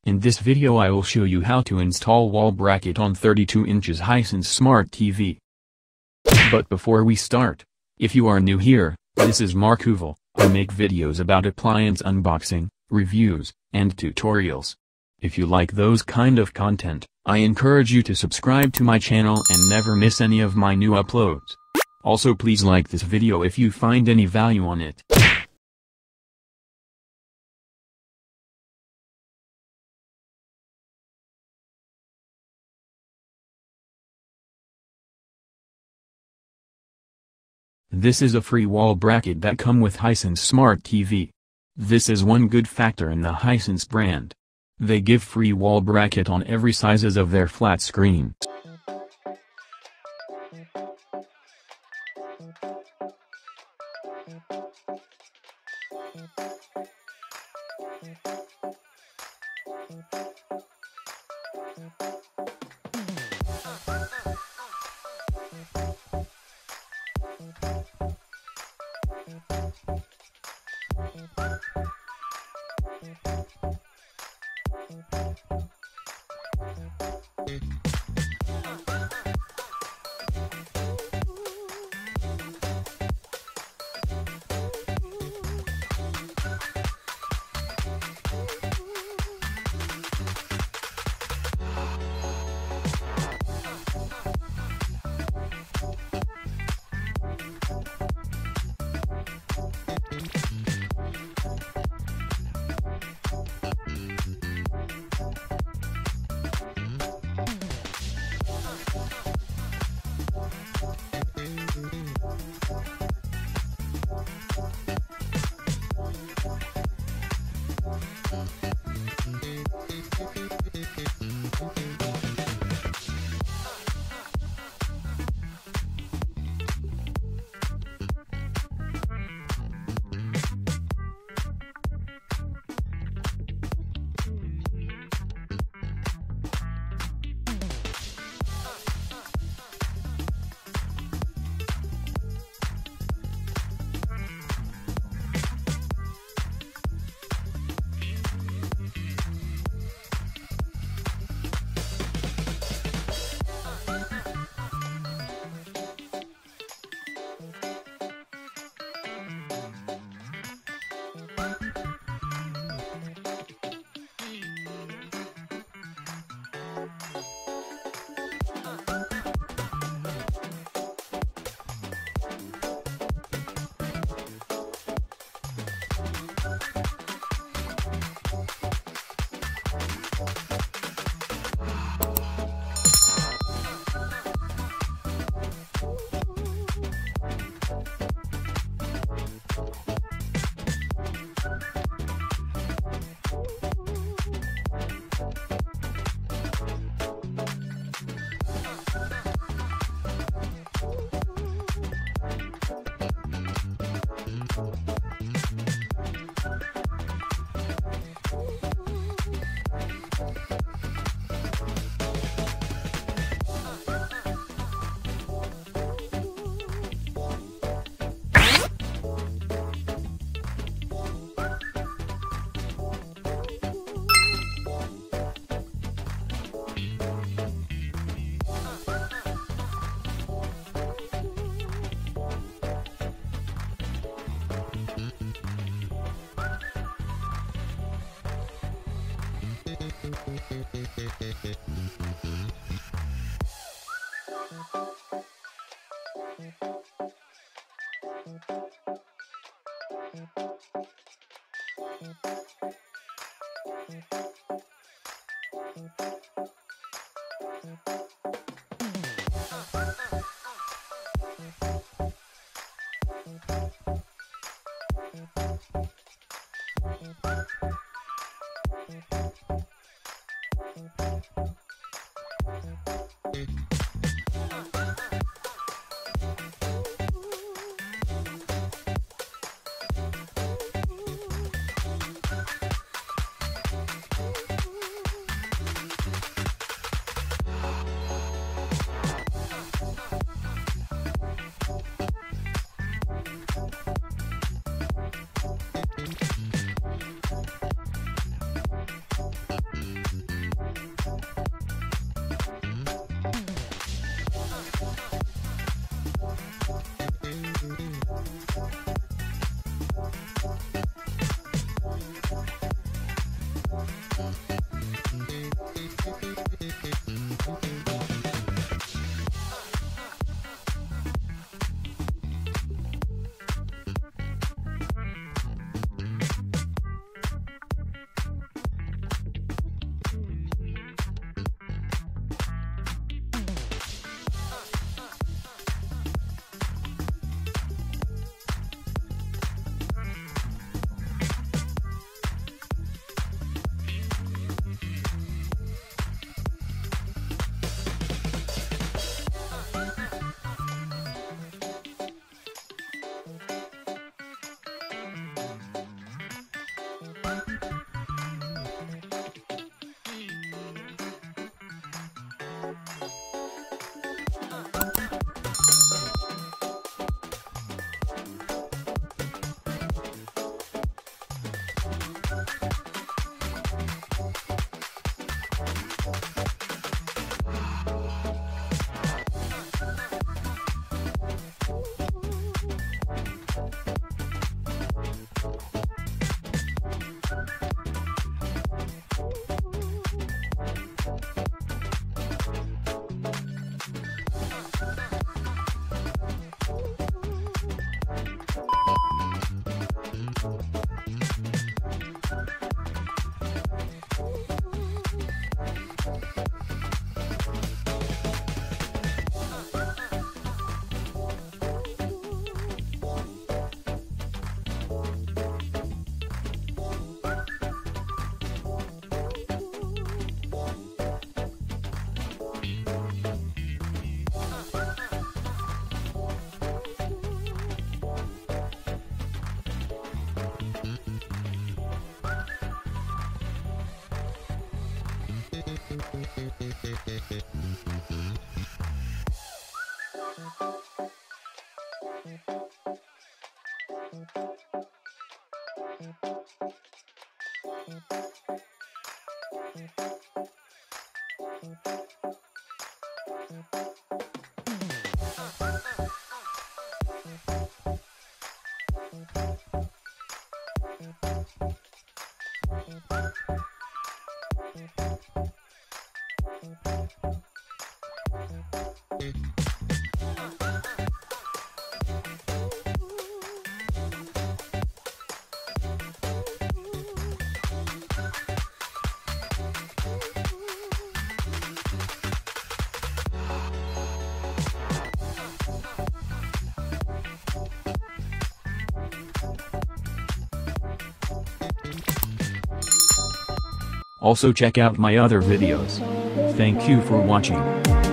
In this video I will show you how to install wall bracket on 32 inches Hisense Smart TV. But before we start, if you are new here, this is Mark Hoovel. I make videos about appliance unboxing, reviews, and tutorials. If you like those kind of content, I encourage you to subscribe to my channel and never miss any of my new uploads. Also please like this video if you find any value on it. This is a free wall bracket that come with Hisense Smart TV. This is one good factor in the Hisense brand. They give free wall bracket on every sizes of their flat screen. Also check out my other videos. Thank you for watching.